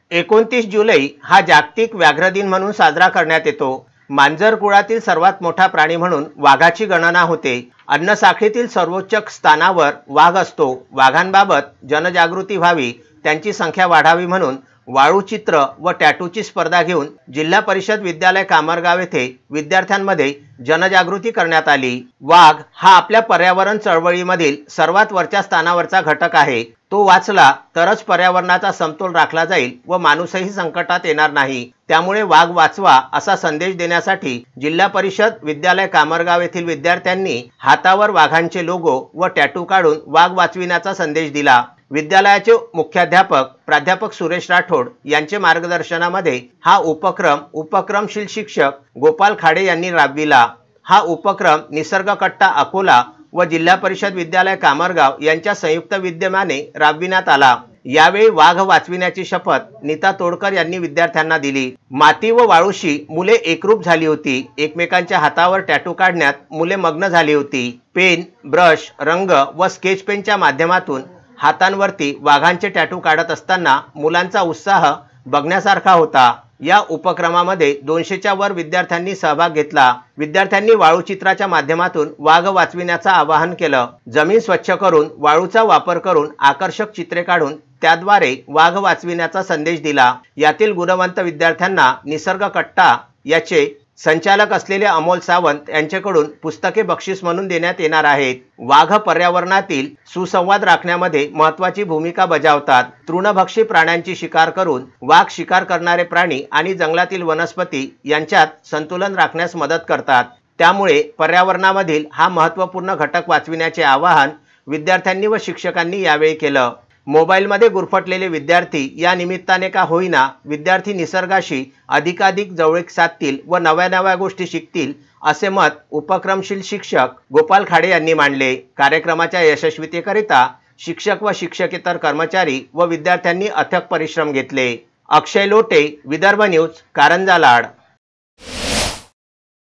29 जुलै हा जागतिक व्याघ्र दिन म्हणून साजरा करण्यात येतो। मांजर कुळातील सर्वात मोठा प्राणी म्हणून वाघाची गणना होते। अन्न साखळीतील सर्वोच्च स्थानावर वाघ असतो। वाघांबाबत जनजागृती व्हावी, त्यांची संख्या वाढावी म्हणून वाळू चित्र व टॅटूची स्पर्धा घेऊन जिल्हा परिषद विद्यालय कामरगाव येथे विद्यार्थ्यांमध्ये जनजागृती करण्यात आली। वाघ हा आपल्या पर्यावरण चळवळीमधील सर्वात वरच्या स्थानावरचा घटक आहे। तो वाचला तरच पर्यावरणाचा समतोल राखला जाईल व माणूसही संकटात येणार नाही। त्यामुळे वाघ वाचवा असा संदेश देण्यासाठी जिल्हा परिषद विद्यालय कामरगाव येथील विद्यार्थ्यांनी हातावर वाघांचे लोगो व टॅटू काढून वाघ वाचविण्याचा संदेश दिला। विद्यालयाचे मुख्याध्यापक प्राध्यापक सुरेश राठोड यांचे मार्गदर्शनामध्ये हा उपक्रमशील शिक्षक गोपाल खाडे यांनी राबविला। हा उपक्रम निसर्ग कट्टा अकोला व जिल्हा परिषद विद्यालय कामरगाव यांच्या संयुक्त विद्यमाने राबविण्यात आला। यावेळी वाघ वाचविण्याची शपथ नीता तोडकर यांनी विद्यार्थ्यांना दिली। माती व वाळूशी मुले एकरूप झाली होती। एकमेकांच्या हातावर टॅटू काढण्यात मुले मग्न झाली होती। पेन, ब्रश, रंग व स्केच पेनच्या माध्यमातून हातांवरती वाघांचे टॅटू काढत असताना मुलांचा उत्साह बघण्यासारखा होता। या उपक्रमामध्ये 200च्या वर विद्यार्थ्यांनी सहभाग घेतला। विद्यार्थ्यांनी वाळू चित्राच्या माध्यमातून वाघ वाचविण्याचं आवाहन केलं। जमीन स्वच्छ करून वाळूचा वापर करून आकर्षक चित्रे काढून त्याद्वारे वाघ वाचविण्याचा संदेश दिला। यातील गुणवंत विद्यार्थ्यांना निसर्ग कट्टा याचे संचालक असलेले अमोल सावंत यांच्याकडून पुस्तके बक्षीस म्हणून देण्यात येणार आहेत। वाघ पर्यावरणातील सुसंवाद राखण्यामध्ये महत्त्वाची भूमिका बजावतात। तृणभक्षी प्राण्यांची शिकार करून वाघ शिकार करणारे प्राणी आणि जंगलातील वनस्पती यांच्यात संतुलन राखण्यास मदत करतात। त्यामुळे पर्यावरणामधील हा महत्त्वपूर्ण घटक वाचविण्याचे आवाहन विद्यार्थ्यांनी व शिक्षकांनी यावेळी केलं। मोबाईलमध्ये गुरफटलेले विद्यार्थी या निमित्ताने का होईना विद्यार्थी निसर्गाशी अधिकाधिक जवळीक साधतील व नव्या गोष्टी शिकतील असे मत उपक्रमशील शिक्षक गोपाल खाडे यांनी मांडले। कार्यक्रमाच्या यशस्वीतेकरिता शिक्षक व शिक्षकेतर कर्मचारी व विद्यार्थ्यांनी अथक परिश्रम घेतले। अक्षय लोटे, विदर्भ न्यूज, कारंजा लाड।